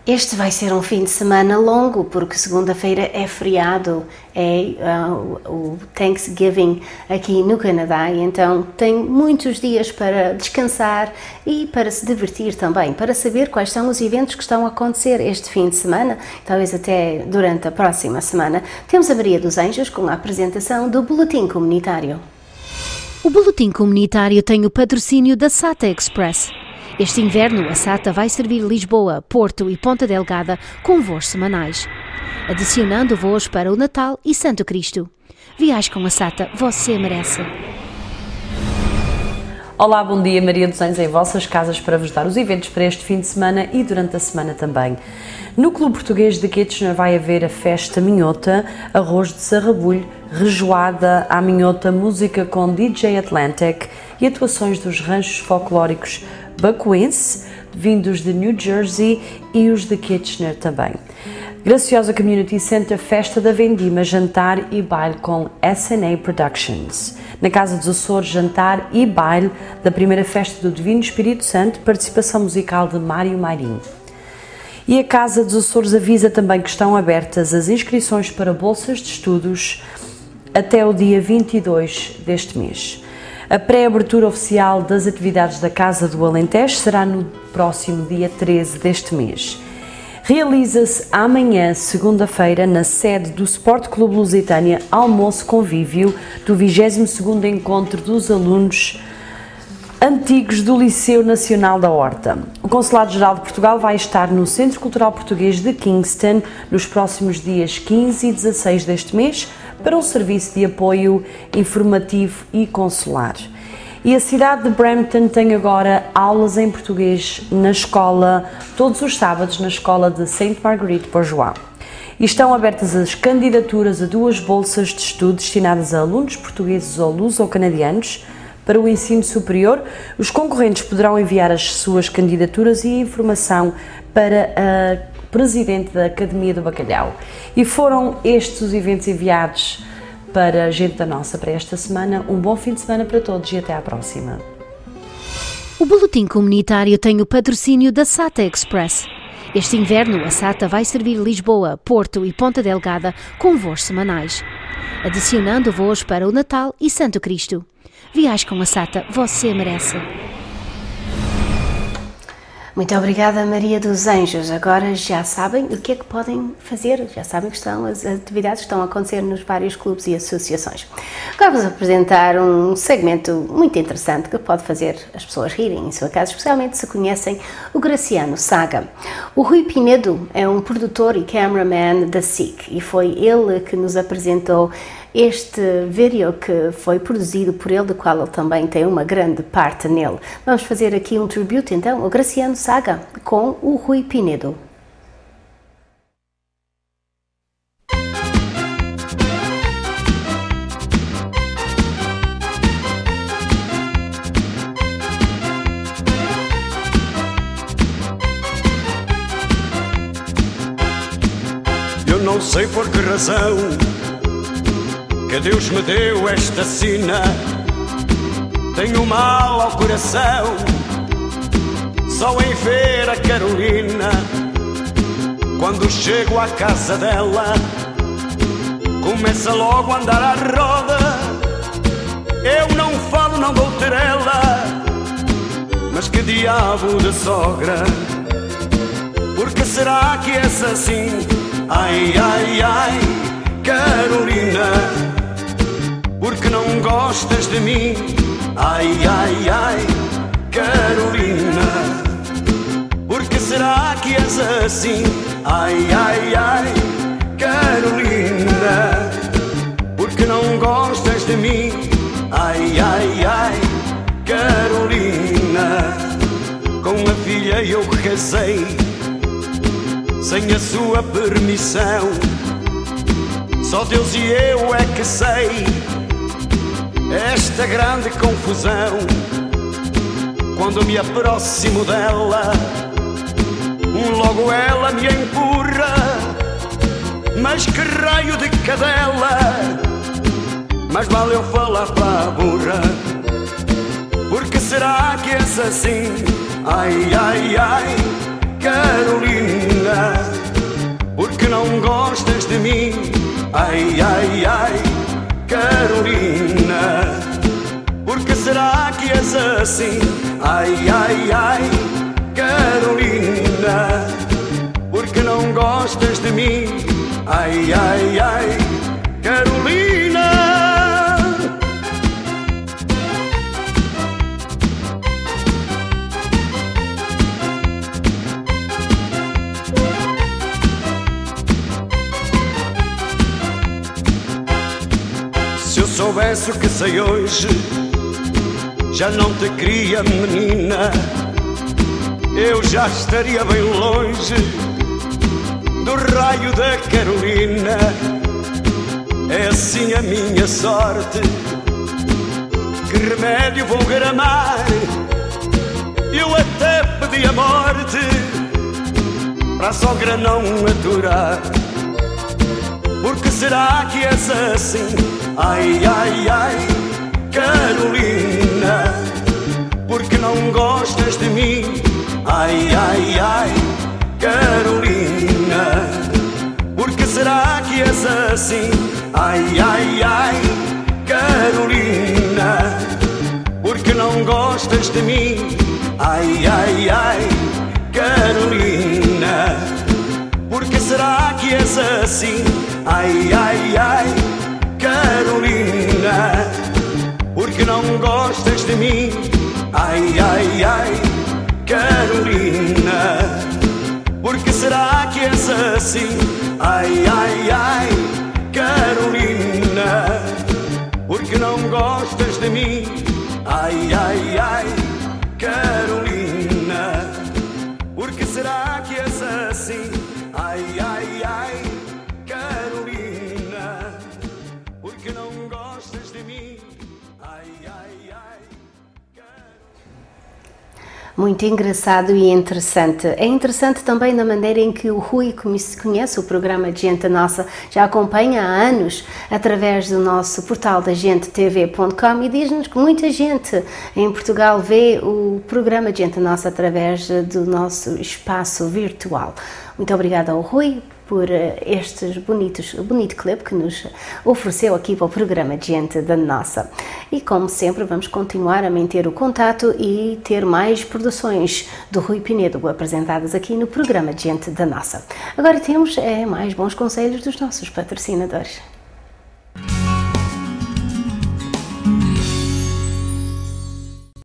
Este vai ser um fim de semana longo, porque segunda-feira é feriado, é o Thanksgiving aqui no Canadá, e então tem muitos dias para descansar e para se divertir também, para saber quais são os eventos que estão a acontecer este fim de semana, talvez até durante a próxima semana. Temos a Maria dos Anjos com a apresentação do Boletim Comunitário. O Boletim Comunitário tem o patrocínio da SATA Express. Este inverno, a SATA vai servir Lisboa, Porto e Ponta Delgada com voos semanais, adicionando voos para o Natal e Santo Cristo. Viaje com a SATA, você merece. Olá, bom dia, Maria dos Anjos em vossas casas para vos dar os eventos para este fim de semana e durante a semana também. No Clube Português de Kitchener vai haver a festa minhota, arroz de sarrabulho, rejoada à minhota, música com DJ Atlantic e atuações dos ranchos folclóricos bacuense, vindos de New Jersey e os de Kitchener também. Graciosa Community Center, festa da vendima, jantar e baile com S&A Productions. Na Casa dos Açores, jantar e baile da primeira festa do Divino Espírito Santo, participação musical de Mário Mairinho. E a Casa dos Açores avisa também que estão abertas as inscrições para bolsas de estudos até o dia 22 deste mês. A pré-abertura oficial das atividades da Casa do Alentejo será no próximo dia 13 deste mês. Realiza-se amanhã, segunda-feira, na sede do Sport Clube Lusitânia, almoço convívio do 22º Encontro dos Alunos Antigos do Liceu Nacional da Horta. O Consulado-Geral de Portugal vai estar no Centro Cultural Português de Kingston nos próximos dias 15 e 16 deste mês para um serviço de apoio informativo e consular. E a cidade de Brampton tem agora aulas em português na escola, todos os sábados, na escola de St. Marguerite Bourgeois. E estão abertas as candidaturas a 2 bolsas de estudo destinadas a alunos portugueses ou luso-canadianos para o ensino superior. Os concorrentes poderão enviar as suas candidaturas e informação para a Presidente da Academia do Bacalhau. E foram estes os eventos enviados para a gente da nossa para esta semana. Um bom fim de semana para todos e até à próxima. O Boletim Comunitário tem o patrocínio da SATA Express. Este inverno, a SATA vai servir Lisboa, Porto e Ponta Delgada com voos semanais, adicionando voos para o Natal e Santo Cristo. Viaje com a SATA, você merece. Muito obrigada, Maria dos Anjos. Agora já sabem o que é que podem fazer, já sabem que estão as atividades que estão a acontecer nos vários clubes e associações. Agora vou-vos apresentar um segmento muito interessante que pode fazer as pessoas rirem em sua casa, especialmente se conhecem o Graciano Saga. O Rui Pinedo é um produtor e cameraman da SIC e foi ele que nos apresentou este vídeo que foi produzido por ele, do qual ele também tem uma grande parte nele. Vamos fazer aqui um tributo então ao Graciano Saga com o Rui Pinedo. Eu não sei por que razão que Deus me deu esta sina. Tenho mal ao coração só em ver a Carolina. Quando chego à casa dela, começa logo a andar à roda. Eu não falo, não dou trela, mas que diabo de sogra. Por que será que és assim? Ai, ai, ai, Carolina, porque não gostas de mim? Ai, ai, ai, Carolina, porque será que és assim? Ai, ai, ai, Carolina, porque não gostas de mim? Ai, ai, ai, Carolina, com a filha eu casei sem a sua permissão. Só Deus e eu é que sei esta grande confusão. Quando me aproximo dela, logo ela me empurra. Mas que raio de cadela, mas vale eu falar para a burra. Porque será que és assim? Ai, ai, ai, Carolina, porque não gostas de mim? Ai, ai, ai, Carolina, porque será que és assim? Ai, ai, ai, Carolina, porque não gostas de mim? Ai, ai, ai, Carolina. Se eu soubesse o que sei hoje, já não te queria, menina. Eu já estaria bem longe do raio da Carolina. É assim a minha sorte, que remédio vou gramar? Eu até pedi a morte para a sogra não aturar. Porque será que és assim? Ai, ai, ai, Carolina, porque não gostas de mim? Ai, ai, ai, Carolina, porque será que és assim? Ai, ai, ai, Carolina, porque não gostas de mim? Ai, ai, ai, Carolina, porque será que és assim? Ai, ai, ai, Carolina, porque não gostas de mim? Ai, ai, ai, Carolina, porque será que és assim? Ai, ai, ai, Carolina, porque não gostas de mim? Ai, ai, ai, Carolina, porque será que és assim? Ai, ai, ai, Carolina, porque não gostas de mim? Ai, ai, ai. Muito engraçado e interessante. É interessante também na maneira em que o Rui conhece o programa Gente Nossa, já acompanha há anos através do nosso portal da gentetv.com e diz-nos que muita gente em Portugal vê o programa Gente Nossa através do nosso espaço virtual. Muito obrigada ao Rui por estes bonito clipe que nos ofereceu aqui para o programa Gente da Nossa. E como sempre vamos continuar a manter o contato e ter mais produções do Rui Pinedo apresentadas aqui no programa Gente da Nossa. Agora temos mais bons conselhos dos nossos patrocinadores.